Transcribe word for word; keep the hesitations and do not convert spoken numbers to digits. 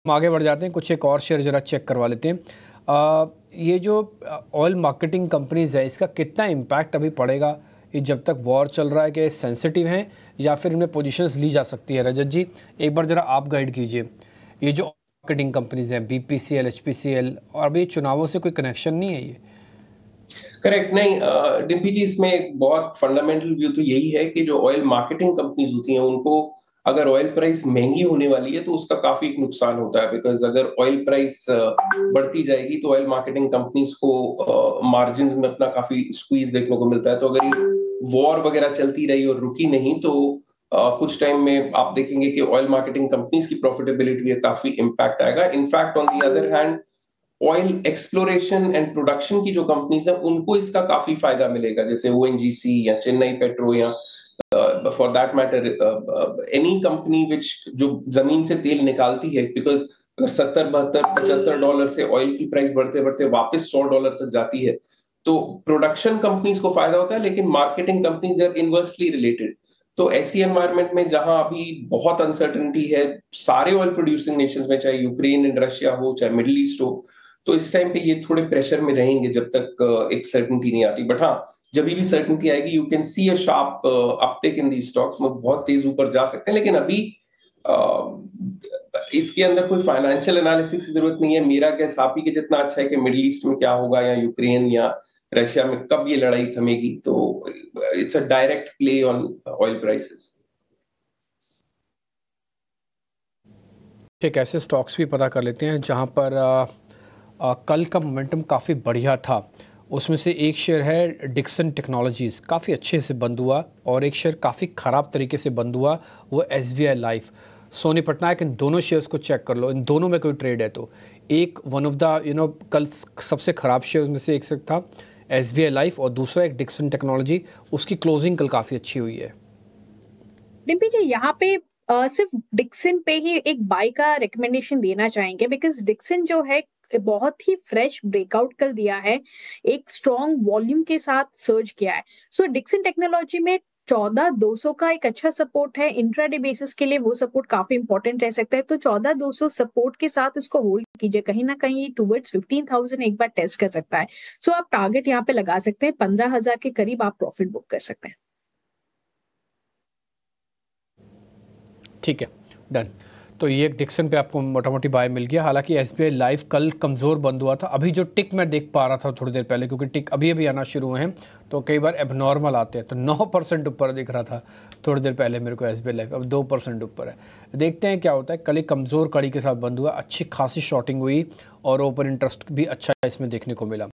हम आगे बढ़ जाते हैं, कुछ एक और शेयर ज़रा चेक करवा लेते हैं। आ, ये जो ऑयल मार्केटिंग कंपनीज़ है, इसका कितना इम्पैक्ट अभी पड़ेगा ये जब तक वॉर चल रहा है? कि सेंसिटिव हैं या फिर इनमें पोजीशंस ली जा सकती है? रजत जी, एक बार ज़रा आप गाइड कीजिए। ये जो मार्केटिंग कंपनीज़ हैं, B P C L, H P C L, और अभी चुनावों से कोई कनेक्शन नहीं है ये? करेक्ट नहीं, डिम्पी जी, इसमें एक बहुत फंडामेंटल व्यू तो यही है कि जो ऑयल मार्केटिंग कंपनीज होती हैं उनको अगर ऑयल प्राइस महंगी होने वाली है तो उसका काफी एक नुकसान होता है। बिकॉज अगर ऑयल प्राइस बढ़ती जाएगी तो ऑयल मार्केटिंग कंपनीज को मार्जिन में अपना काफी स्क्वीज देखने को मिलता है। तो अगर ये वॉर वगैरह चलती रही और रुकी नहीं तो uh, कुछ टाइम में आप देखेंगे कि ऑयल मार्केटिंग कंपनीज की प्रॉफिटेबिलिटी में काफी इंपैक्ट आएगा। In fact on the other hand, oil exploration and production की जो कंपनीज है उनको इसका काफी फायदा मिलेगा, जैसे ओ एन जी सी या चेन्नई पेट्रो या for that matter any company which जो जमीन से तेल निकालती है। बिकॉज अगर सत्तर बहत्तर पचहत्तर डॉलर से ऑयल की प्राइस बढ़ते बढ़ते वापस सौ डॉलर तक जाती है तो प्रोडक्शन कंपनीज को फायदा होता है, लेकिन marketing companies they are inversely related. तो ऐसी एनवायरनमेंट में जहां अभी बहुत अनसर्टेनिटी है सारे ऑयल प्रोड्यूसिंग नेशंस में, चाहे यूक्रेन एंड रशिया हो चाहे मिडिल ईस्ट हो, तो इस टाइम पे ये थोड़े प्रेशर में रहेंगे जब तक एक सर्टेनिटी नहीं आती। बट हाँ, जब भी सर्टेनिटी आएगी you can see a sharp uptake in the stocks, में बहुत तेज ऊपर जा सकते हैं। लेकिन अभी uh, इसके अंदर कोई फाइनेंशियल एनालिसिस की जरूरत नहीं है। मेरा गैस आप ही के जितना अच्छा है कि मिडिल ईस्ट में क्या होगा या यूक्रेन या रशिया में कब ये लड़ाई थमेगी। तो it's a direct play on oil prices. एक ऐसे स्टॉक्स भी पता कर लेते हैं जहां पर आ, आ, कल का मोमेंटम काफ़ी बढ़िया था। उसमें से एक शेयर है डिक्सन टेक्नोलॉजीज़, काफ़ी अच्छे से बंद हुआ, और एक शेयर काफ़ी ख़राब तरीके से बंद हुआ, वो S B I life. Soni Patnaik, इन दोनों शेयर्स को चेक कर लो, इन दोनों में कोई ट्रेड है तो। एक one of the you know कल सबसे ख़राब शेयर में से एक से था एस बी आई लाइफ, और दूसरा एक डिक्सन टेक्नोलॉजी, उसकी क्लोजिंग कल काफ़ी अच्छी हुई है। डिम्पी जी, यहाँ पे uh, सिर्फ डिक्सन पे ही एक बाय का रिकमेंडेशन देना चाहेंगे, बिकॉज डिक्सन जो है बहुत ही फ्रेश ब्रेकआउट कल दिया है, एक स्ट्रॉन्ग वॉल्यूम के साथ सर्ज किया है। सो डिक्सन टेक्नोलॉजी में चौदह दो सौ का एक अच्छा सपोर्ट है। इंट्राडे बेसिस के लिए वो सपोर्ट काफी इंपॉर्टेंट रह सकता है, तो चौदह दो सौ सपोर्ट के साथ इसको होल्ड कीजिए। कहीं ना कहीं टूवर्ड्स फिफ्टीन थाउजेंड एक बार टेस्ट कर सकता है। सो so, आप टारगेट यहाँ पे लगा सकते हैं, पंद्रह हजार के करीब आप प्रॉफिट बुक कर सकते हैं। ठीक है, डन। तो ये डिक्सन पे आपको मोटा मोटी बाय मिल गया। हालांकि एस बी आई लाइफ कल कमज़ोर बंद हुआ था। अभी जो टिक मैं देख पा रहा था थोड़ी देर पहले, क्योंकि टिक अभी अभी आना शुरू हुए हैं तो कई बार एबनॉर्मल आते हैं, तो नौ परसेंट ऊपर दिख रहा था थोड़ी देर पहले मेरे को एस बी आई लाइफ, अब दो परसेंट ऊपर है। देखते हैं क्या होता है। कल एक कमज़ोर कड़ी के साथ बंद हुआ, अच्छी खासी शॉर्टिंग हुई और ओपन इंटरेस्ट भी अच्छा इसमें देखने को मिला।